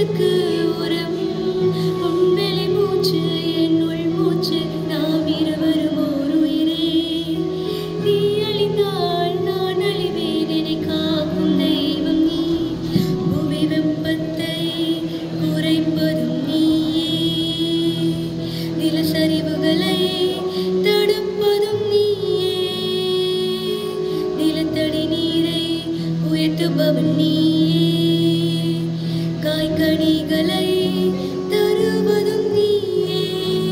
உயிருக்கு உரம் உண்மையை மூச்சு என் உள் மூச்சு நாம் இருவரும் ஓர் உயிரே நீ அழிந்தால் நான் அழிவேன் என்னை காக்கும் தெய்வம் நீ புவி வெப்பத்தை குறைப்பதும் நீயே நிலச்சரிவுகளை தடுப்பதும் நீயே நிலத்தடி நீரை உயர்த்துபவன் நீயே காய்கனிகளை தருவதும் நீயே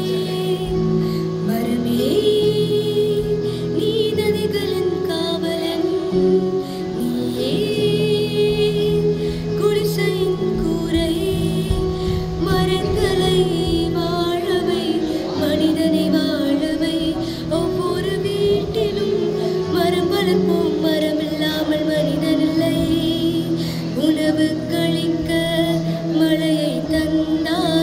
மரமே நீ நதிகளின் காவலன் நீயே குடிசையின் கூரை மரங்களை வாழவை மனிதனை வாழவை ஒவ்வொரு வீட்டிலும் மரம் வளர்ப்போம் மரம் இல்லாமல் மனிதன் இல்லை உணவு கழிக்க மழையை தந்தார்